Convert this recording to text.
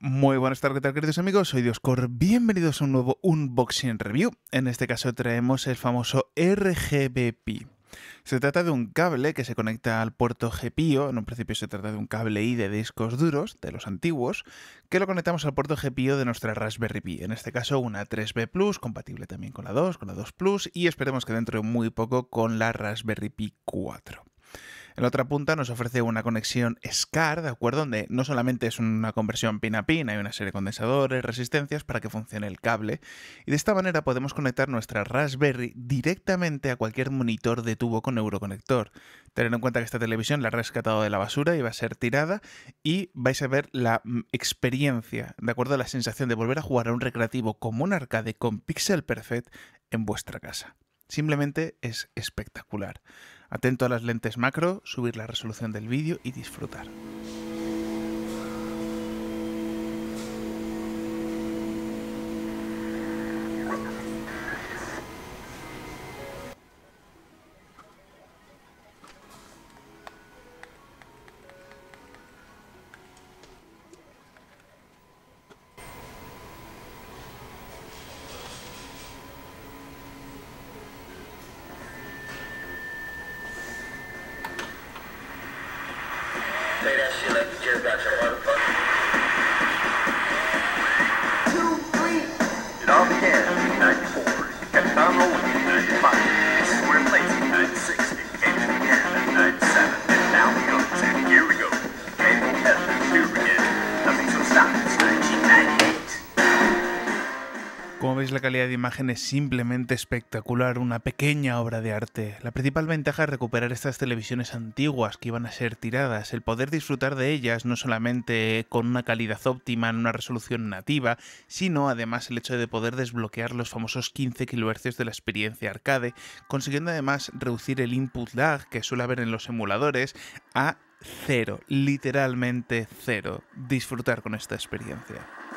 Muy buenas tardes, ¿qué tal, queridos amigos? Soy Dioscor. Bienvenidos a un nuevo Unboxing Review. En este caso traemos el famoso RGB-Pi. Se trata de un cable que se conecta al puerto GPIO. En un principio se trata de un cable I de discos duros, de los antiguos, que lo conectamos al puerto GPIO de nuestra Raspberry Pi. En este caso una 3B Plus, compatible también con la 2 Plus, y esperemos que dentro de muy poco con la Raspberry Pi 4. En la otra punta nos ofrece una conexión SCAR, ¿de acuerdo? Donde no solamente es una conversión pin a pin, hay una serie de condensadores, resistencias para que funcione el cable. Y de esta manera podemos conectar nuestra Raspberry directamente a cualquier monitor de tubo con Euroconector. Tened en cuenta que esta televisión la he rescatado de la basura y va a ser tirada, y vais a ver la experiencia, de acuerdo a la sensación de volver a jugar a un recreativo como un arcade con Pixel Perfect en vuestra casa. Simplemente es espectacular. Atento a las lentes macro, subir la resolución del vídeo y disfrutar. Say that shit like you just got your motherfucker. 2, 3. It all began in 94. Kept on rolling in 95. This is where it plays in 96. It came to the end in 97. And now we go to here we go. Cable Heaven, here again. Nothing's gonna stop us. 1998. Como veis, la calidad de imagen es simplemente espectacular, una pequeña obra de arte. La principal ventaja es recuperar estas televisiones antiguas que iban a ser tiradas, el poder disfrutar de ellas no solamente con una calidad óptima en una resolución nativa, sino además el hecho de poder desbloquear los famosos 15 kHz de la experiencia arcade, consiguiendo además reducir el input lag que suele haber en los emuladores a cero, literalmente cero. Disfrutar con esta experiencia.